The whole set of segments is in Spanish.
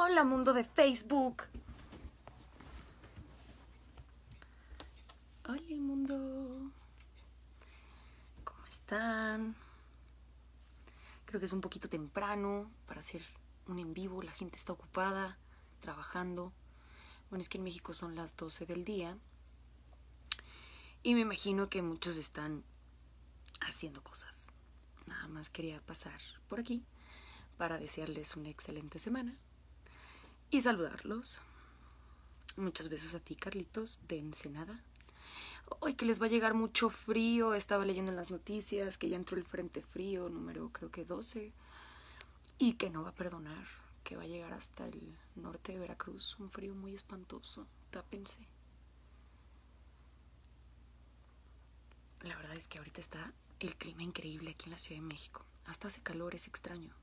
Hola, mundo de Facebook. Hola, mundo. ¿Cómo están? Creo que es un poquito temprano para hacer un en vivo. La gente está ocupada, trabajando. Bueno, es que en México son las 12 del día. Y me imagino que muchos están haciendo cosas. Nada más quería pasar por aquí para desearles una excelente semana y saludarlos. Muchos besos a ti, Carlitos, de Ensenada. Hoy que les va a llegar mucho frío. Estaba leyendo en las noticias que ya entró el frente frío número creo que 12 y que no va a perdonar, que va a llegar hasta el norte de Veracruz. Un frío muy espantoso. Tápense. La verdad es que ahorita está el clima increíble aquí en la Ciudad de México. Hasta hace calor, es extraño.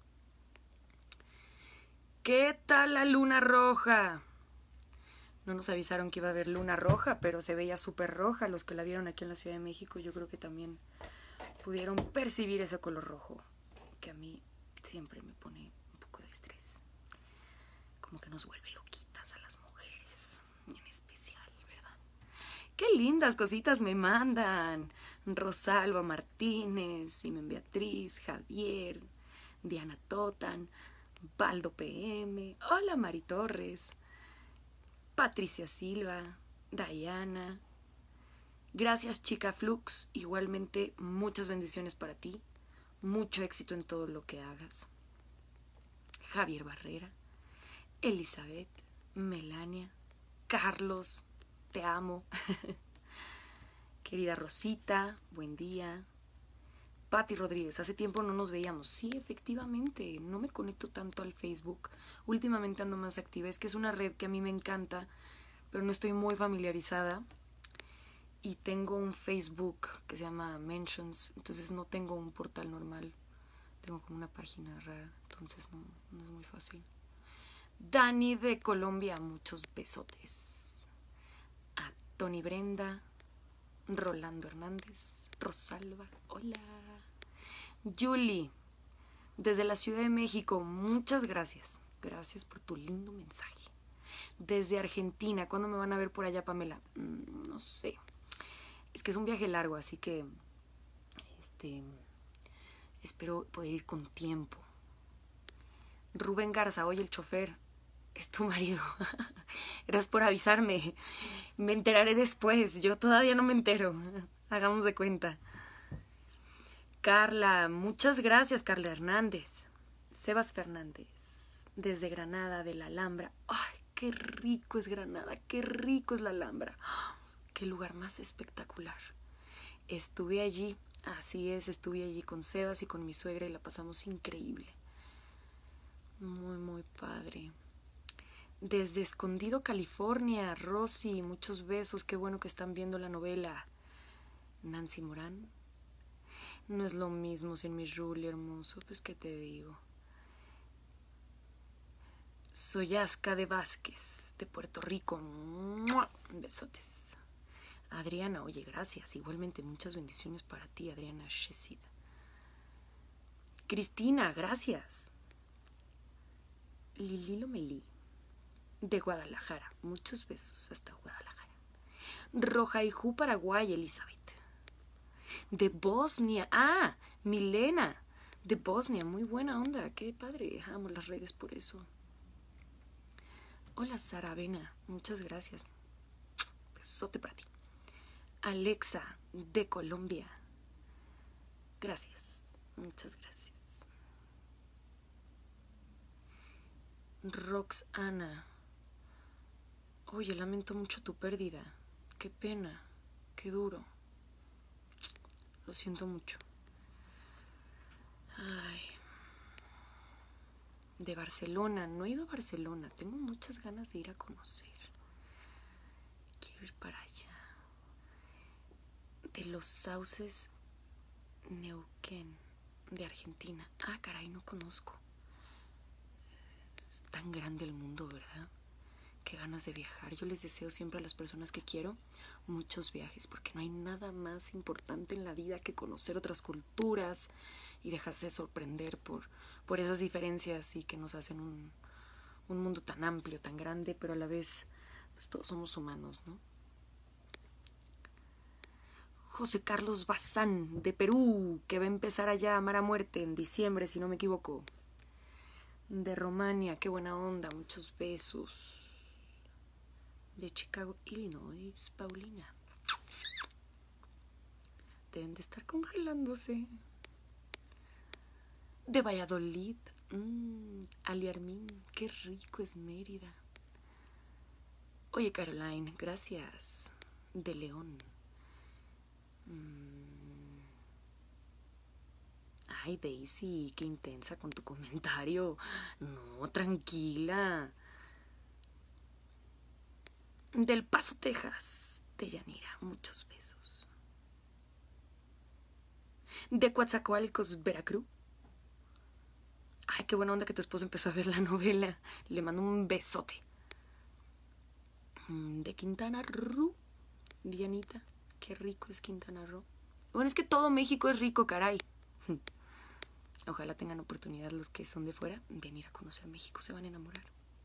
¿Qué tal la luna roja? No nos avisaron que iba a haber luna roja, pero se veía súper roja. Los que la vieron aquí en la Ciudad de México, yo creo que también pudieron percibir ese color rojo, que a mí siempre me pone un poco de estrés. Como que nos vuelve loquitas a las mujeres, en especial, ¿verdad? ¡Qué lindas cositas me mandan! Rosalba Martínez, Simen Beatriz, Javier, Diana Totan, Baldo PM, hola Mari Torres, Patricia Silva, Diana. Gracias, chica Flux. Igualmente, muchas bendiciones para ti. Mucho éxito en todo lo que hagas. Javier Barrera, Elizabeth, Melania, Carlos, te amo. Querida Rosita, buen día. Patti Rodríguez, hace tiempo no nos veíamos. Sí, efectivamente, no me conecto tanto al Facebook. Últimamente ando más activa. Es que es una red que a mí me encanta, pero no estoy muy familiarizada. Y tengo un Facebook que se llama Mentions, entonces no tengo un portal normal. Tengo como una página rara, entonces no es muy fácil. Dani de Colombia, muchos besotes. A Tony Brenda, Rolando Hernández, Rosalba, hola. Julie, desde la Ciudad de México, muchas gracias. Gracias por tu lindo mensaje. Desde Argentina, ¿cuándo me van a ver por allá, Pamela? No sé. Es que es un viaje largo, así que espero poder ir con tiempo. Rubén Garza, oye, el chofer, es tu marido. Gracias por avisarme. Me enteraré después. Yo todavía no me entero. Hagamos de cuenta. Carla, muchas gracias, Carla Hernández. Sebas Fernández, desde Granada de la Alhambra. ¡Ay, qué rico es Granada! ¡Qué rico es la Alhambra! ¡Qué lugar más espectacular! Estuve allí, así es, estuve allí con Sebas y con mi suegra y la pasamos increíble. Muy, muy padre. Desde Escondido, California, Rosy, muchos besos, qué bueno que están viendo la novela. Nancy Morán. No es lo mismo sin mi Ruli hermoso, pues qué te digo. Soy Asca de Vázquez, de Puerto Rico. ¡Mua! Besotes. Adriana, oye, gracias. Igualmente, muchas bendiciones para ti, Adriana Shesida. Cristina, gracias. Lililo Melí, de Guadalajara. Muchos besos hasta Guadalajara. Rojaijú, Paraguay, Elizabeth. De Bosnia. Ah, Milena. De Bosnia, muy buena onda. Qué padre. Amo las redes por eso. Hola, Sara Avena. Muchas gracias. Besote para ti. Alexa, de Colombia. Gracias. Muchas gracias. Roxana. Oye, lamento mucho tu pérdida. Qué pena. Qué duro. Lo siento mucho. Ay. De Barcelona. No he ido a Barcelona. Tengo muchas ganas de ir a conocer. Quiero ir para allá. De Los Sauces, Neuquén, de Argentina. Ah, caray, no conozco. Es tan grande el mundo, ¿verdad? Qué ganas de viajar. Yo les deseo siempre a las personas que quiero muchos viajes, porque no hay nada más importante en la vida que conocer otras culturas y dejarse sorprender por esas diferencias y que nos hacen un mundo tan amplio, tan grande, pero a la vez pues todos somos humanos, ¿no? José Carlos Bazán, de Perú, que va a empezar allá a amar a muerte en diciembre, si no me equivoco. De Romania, qué buena onda, muchos besos. De Chicago, Illinois, Paulina. Deben de estar congelándose. De Valladolid, Aliarmín, qué rico es Mérida. Oye, Caroline, gracias. De León. Ay, Daisy, qué intensa con tu comentario. No, tranquila. Del Paso, Texas, de Yanira, muchos besos. De Coatzacoalcos, Veracruz. Ay, qué buena onda que tu esposo empezó a ver la novela. Le mando un besote. De Quintana Roo, Dianita. Qué rico es Quintana Roo. Bueno, es que todo México es rico, caray. Ojalá tengan oportunidad los que son de fuera venir a conocer México, se van a enamorar.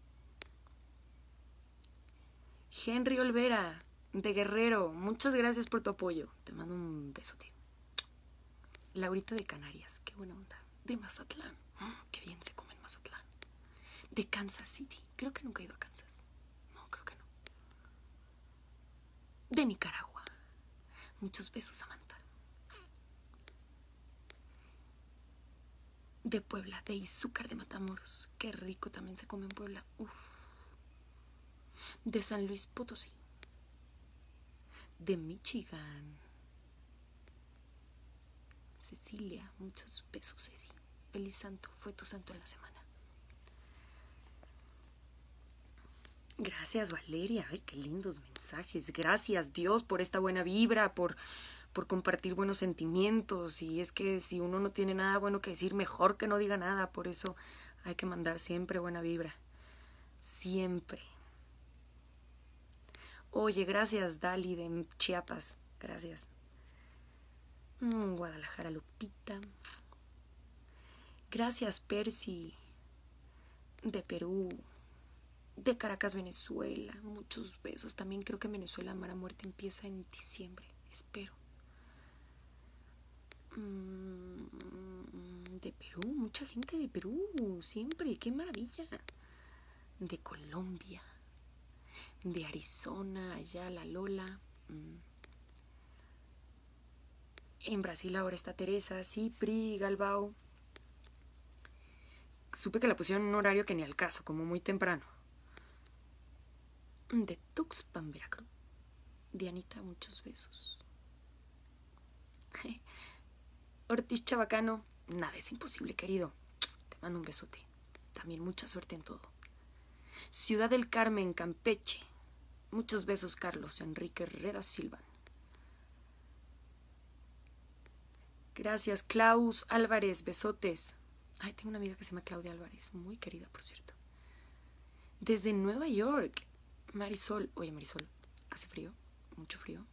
Henry Olvera, de Guerrero, muchas gracias por tu apoyo. Te mando un besote. Laurita de Canarias, qué buena onda. De Mazatlán, qué bien se come en Mazatlán. De Kansas City, creo que nunca he ido a Kansas. No, creo que no. De Nicaragua, muchos besos, Samantha. De Puebla, de Izúcar de Matamoros, qué rico también se come en Puebla. Uf. De San Luis Potosí. De Michigan. Cecilia, muchos besos, Ceci. Feliz santo, fue tu santo en la semana. Gracias, Valeria. Ay, qué lindos mensajes. Gracias, Dios, por esta buena vibra, por compartir buenos sentimientos. Y es que si uno no tiene nada bueno que decir, mejor que no diga nada. Por eso hay que mandar siempre buena vibra. Siempre. Oye, gracias, Dali de Chiapas. Gracias. Guadalajara, Lupita. Gracias, Percy. De Perú. De Caracas, Venezuela. Muchos besos. También creo que en Venezuela Amar a Muerte empieza en diciembre. Espero. De Perú. Mucha gente de Perú. Siempre. Qué maravilla. De Colombia. De Arizona. Allá la Lola. En Brasil ahora está Teresa, Cipri, Galbao. Supe que la pusieron en un horario que ni al caso, como muy temprano. De Tuxpan, Veracruz. Dianita, muchos besos. Ortiz Chabacano, nada es imposible, querido. Te mando un besote. También mucha suerte en todo. Ciudad del Carmen, Campeche. Muchos besos, Carlos Enrique Reda Silva. Gracias, Klaus Álvarez, besotes. Ay, tengo una amiga que se llama Claudia Álvarez, muy querida, por cierto. Desde Nueva York, Marisol. Oye, Marisol, ¿hace frío? ¿Mucho frío?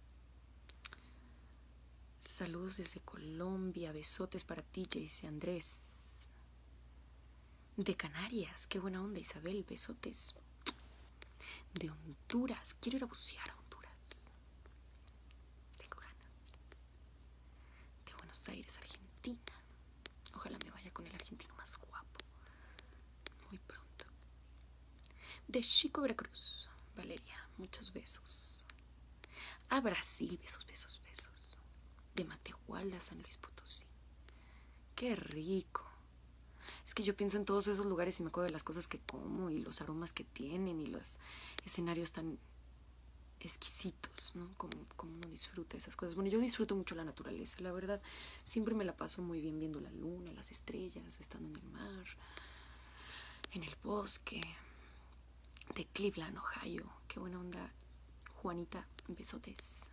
Saludos desde Colombia, besotes para ti, dice Andrés. De Canarias, qué buena onda, Isabel, besotes. De Honduras, quiero ir a bucear a Honduras. Tengo ganas. De Buenos Aires, Argentina. Ojalá me vaya con el argentino más guapo. Muy pronto. De Chico, Veracruz. Valeria, muchos besos. A Brasil, besos, besos, besos. De Matehuala, San Luis Potosí. Qué rico. Es que yo pienso en todos esos lugares y me acuerdo de las cosas que como y los aromas que tienen y los escenarios tan exquisitos, ¿no? Como uno disfruta esas cosas. Bueno, yo disfruto mucho la naturaleza, la verdad. Siempre me la paso muy bien viendo la luna, las estrellas, estando en el mar, en el bosque. De Cleveland, Ohio. Qué buena onda. Juanita, besotes.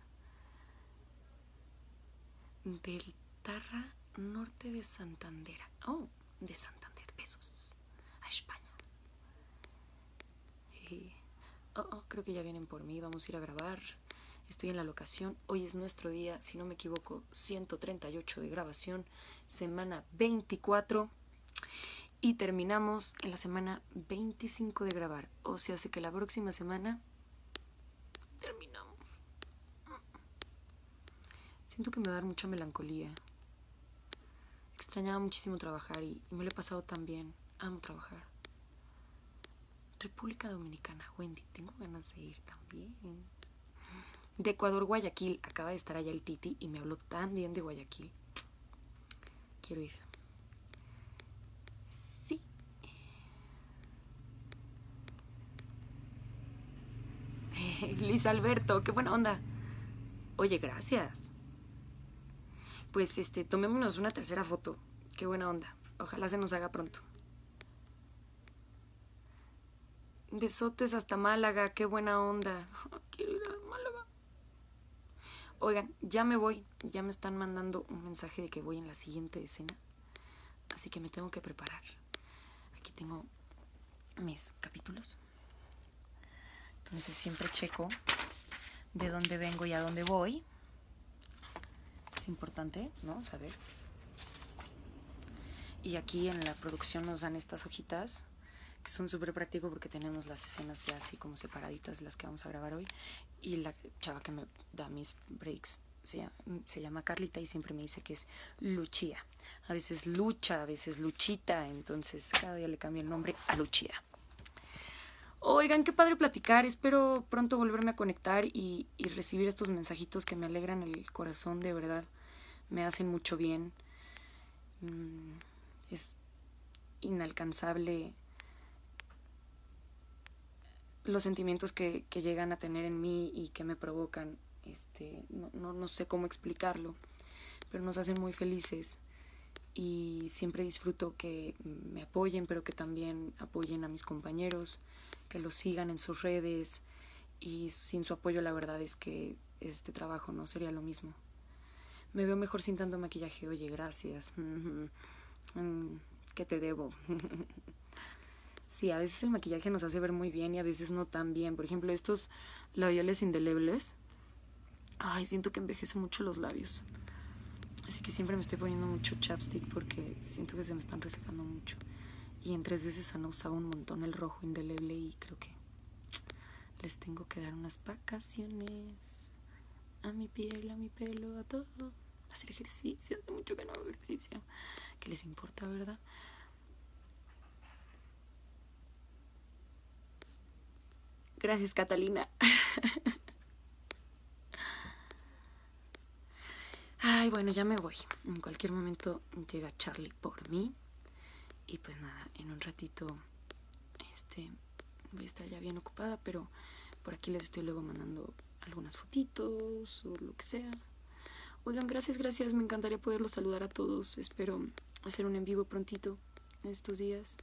Del Tarra Norte de Santander. Oh, de Santander, besos. A España. Creo que ya vienen por mí. Vamos a ir a grabar. Estoy en la locación. Hoy es nuestro día, si no me equivoco, 138 de grabación. Semana 24. Y terminamos en la semana 25 de grabar. O sea, hace que la próxima semana terminamos. Siento que me va a dar mucha melancolía. Extrañaba muchísimo trabajar y me lo he pasado tan bien. Amo trabajar. República Dominicana, Wendy, tengo ganas de ir también. De Ecuador, Guayaquil, acaba de estar allá el Titi y me habló tan bien de Guayaquil. Quiero ir. Sí. Luis Alberto, qué buena onda. Oye, gracias. Pues tomémonos una tercera foto. Qué buena onda. Ojalá se nos haga pronto. Besotes hasta Málaga, qué buena onda. Quiero ir a Málaga. Oigan, ya me voy. Ya me están mandando un mensaje de que voy en la siguiente escena. Así que me tengo que preparar. Aquí tengo mis capítulos. Entonces siempre checo de dónde vengo y a dónde voy. Es importante, ¿no? Saber. Y aquí en la producción nos dan estas hojitas que son súper prácticos porque tenemos las escenas ya así como separaditas, las que vamos a grabar hoy. Y la chava que me da mis breaks se llama Carlita y siempre me dice que es Luchía. A veces Lucha, a veces Luchita, entonces cada día le cambio el nombre a Luchía. Oigan, qué padre platicar. Espero pronto volverme a conectar y recibir estos mensajitos que me alegran el corazón, de verdad. Me hacen mucho bien. Es inalcanzable los sentimientos que llegan a tener en mí y que me provocan. No sé cómo explicarlo, pero nos hacen muy felices. Y siempre disfruto que me apoyen, pero que también apoyen a mis compañeros, que los sigan en sus redes. Y sin su apoyo la verdad es que este trabajo no sería lo mismo. Me veo mejor sin tanto maquillaje. Oye, gracias. ¿Qué te debo? Sí, a veces el maquillaje nos hace ver muy bien y a veces no tan bien. Por ejemplo, estos labiales indelebles. Ay, siento que envejece mucho los labios. Así que siempre me estoy poniendo mucho chapstick porque siento que se me están resecando mucho. Y en 3 veces han usado un montón el rojo indeleble y creo que les tengo que dar unas vacaciones a mi piel, a mi pelo, a todo. Hacer ejercicio, hace mucho que no hago ejercicio. ¿Qué les importa, verdad? Gracias, Catalina. Ay, bueno, ya me voy. En cualquier momento llega Charlie por mí. Y pues nada, en un ratito voy a estar ya bien ocupada, pero por aquí les estoy luego mandando algunas fotitos o lo que sea. Oigan, gracias, me encantaría poderlos saludar a todos. Espero hacer un en vivo prontito en estos días.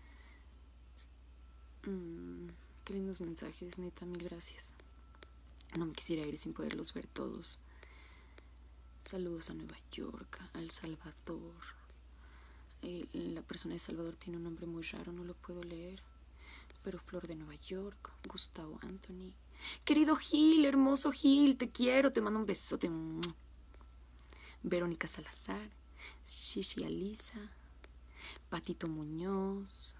Qué lindos mensajes, neta, mil gracias. No me quisiera ir sin poderlos ver todos. Saludos a Nueva York, a El Salvador. La persona de Salvador tiene un nombre muy raro, no lo puedo leer. Pero Flor de Nueva York, Gustavo Anthony. Querido Gil, hermoso Gil, te quiero, te mando un besote. Verónica Salazar, Shishi Alisa, Patito Muñoz,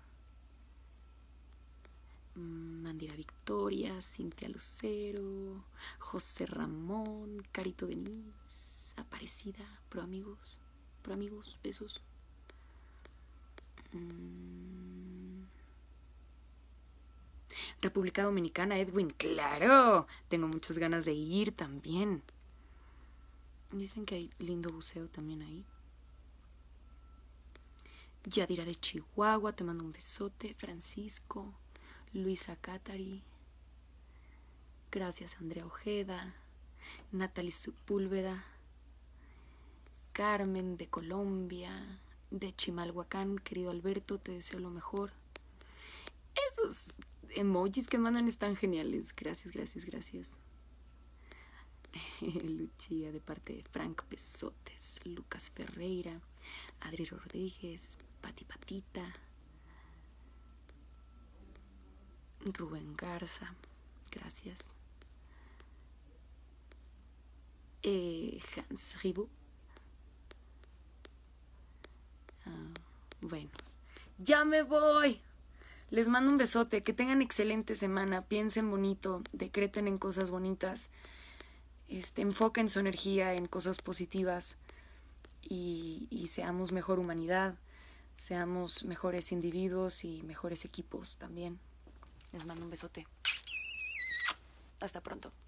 Mandira Victoria, Cintia Lucero, José Ramón, Carito Denise, Aparecida, pro amigos, besos. República Dominicana, Edwin, claro, tengo muchas ganas de ir también. Dicen que hay lindo buceo también ahí. Yadira de Chihuahua, te mando un besote. Francisco, Luisa Catari, gracias Andrea Ojeda, Natalie Sepúlveda, Carmen de Colombia, de Chimalhuacán, querido Alberto, te deseo lo mejor. Esos emojis que mandan están geniales. Gracias. Luchía de parte de Frank Besotes, Lucas Ferreira, Adri Rodríguez, Patita, Rubén Garza, gracias. Hans Ribu. Bueno, Ya me voy. Les mando un besote, que tengan excelente semana, piensen bonito, decreten en cosas bonitas, enfoquen su energía en cosas positivas y seamos mejor humanidad, seamos mejores individuos y mejores equipos también. Les mando un besote. Hasta pronto.